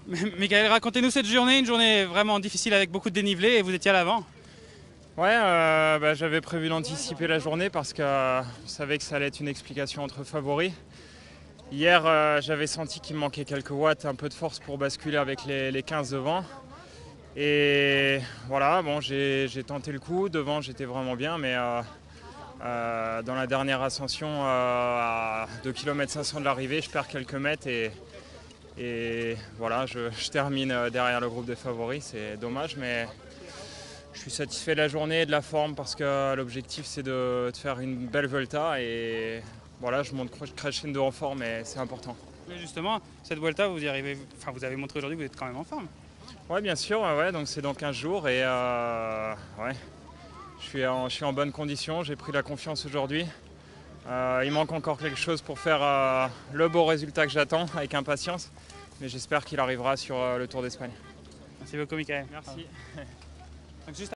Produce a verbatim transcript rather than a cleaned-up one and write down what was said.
Michael, racontez-nous cette journée, une journée vraiment difficile avec beaucoup de dénivelé et vous étiez à l'avant. Ouais, euh, bah, j'avais prévu d'anticiper la journée parce que euh, je savais que ça allait être une explication entre favoris. Hier, euh, j'avais senti qu'il me manquait quelques watts, un peu de force pour basculer avec les, les quinze devant. Et voilà, bon, j'ai tenté le coup. Devant, j'étais vraiment bien, mais euh, euh, dans la dernière ascension, euh, à deux kilomètres cinq cents de l'arrivée, je perds quelques mètres et, et voilà, je, je termine derrière le groupe des favoris. C'est dommage, mais je suis satisfait de la journée et de la forme parce que l'objectif c'est de, de faire une belle Vuelta et voilà, je monte crescendo en forme et c'est important. Mais justement, cette Vuelta, vous y arrivez, enfin, vous avez montré aujourd'hui que vous êtes quand même en forme. Ouais, bien sûr, ouais, donc c'est dans quinze jours et euh, ouais, je suis, en, je suis en bonne condition, j'ai pris la confiance aujourd'hui. Euh, il manque encore quelque chose pour faire euh, le beau résultat que j'attends avec impatience, mais j'espère qu'il arrivera sur euh, le Tour d'Espagne. Merci beaucoup, Michael. Merci. Donc, juste